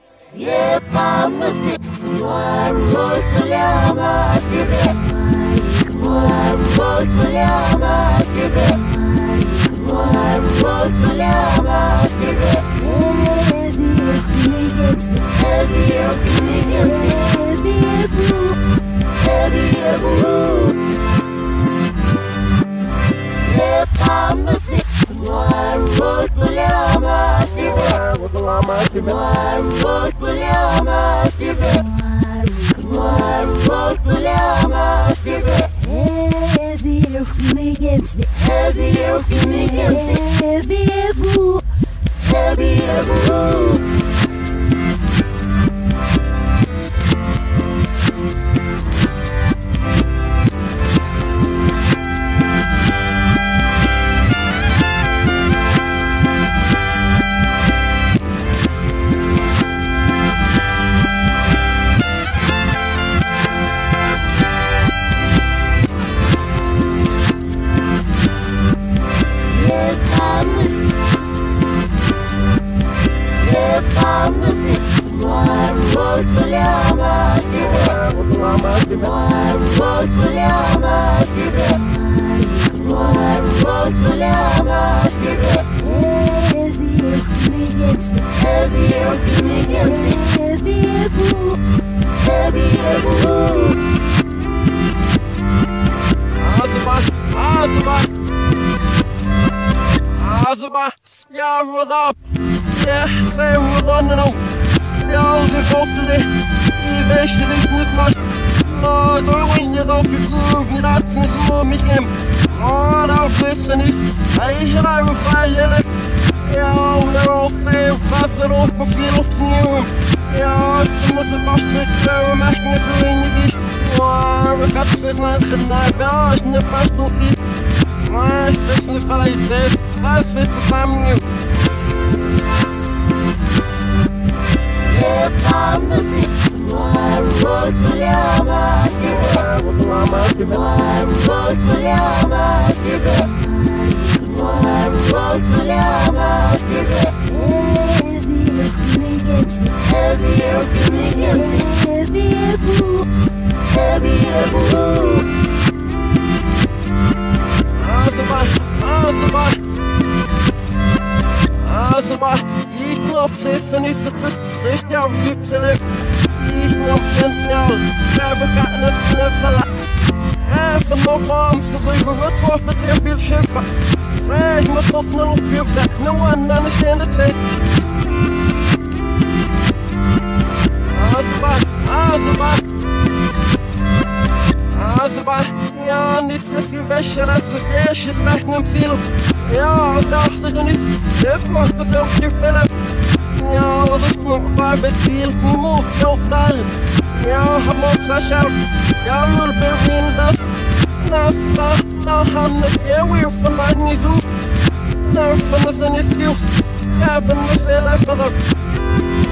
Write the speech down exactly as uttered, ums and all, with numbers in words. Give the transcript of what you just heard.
Все фамосы, ворот пляма себе, ворот пляма себе, ворот пляма себе. Ezir kimigensi, ezir kimigensi, ebiyebu, ebiyebu. Все фамосы, ворот пляма себе. Ворот пляма себе, ворот пляма себе. Ezir kimigensi, ezir kimigensi, ebiyebu, ebiyebu. Ворот пляма себе, ворот пляма себе, ворот пляма себе. Ezir kimigensi, ezir kimigensi, ebiyebu, ebiyebu. Azıbay, azıbay, azıbay, yavrular, ya sevrularını. Ja, det går til det. I væsentligt husmål. Og du er ingen der for klubben i dag til små mit hjem. Og der er flæssenis. Ej, her er jo fra hele. Ja, der er fem klasser op på fjelloftniven. Ja, så må så bare støtte sig og mærken er så inde i vist. Og jeg kan se snart, at der er værste bare stå i. Nej, støttende falder i sæs. Lad os fedt sig sammen jo. Все фамосы, ворот пляма себе, ворот пляма себе, ворот пляма себе. Ezir kimigensi, ezir kimigensi, ebiyebu, ebiyebu. Azıbay, azıbay, azıbay. Ich noch flessen ist es ist sich der Aufschriftstelle. Ich noch Fenster, sterbe keine Sniffer. Even noch warm, so soll ich verwirrt auf mit dem Bildschiffer. Sag, ich muss auf nur noch Bürger, no one an der Stelle Zeit. Azıbay, azıbay, azıbay. Ja, nichts mehr viel Wäsche, das ist Wäsch, ist leicht im Ziel. Ja, es darf sich doch nicht, das macht das auch die Fälle. Ja, das ist noch bei Beziel, Mut auf Fall. Ja, hab noch zwei Schauf, ja, nur bewegen das. Das, da, da haben wir wir von beiden nicht so. Da von das nicht hilft, ja, bin das sehr leicht verrückt.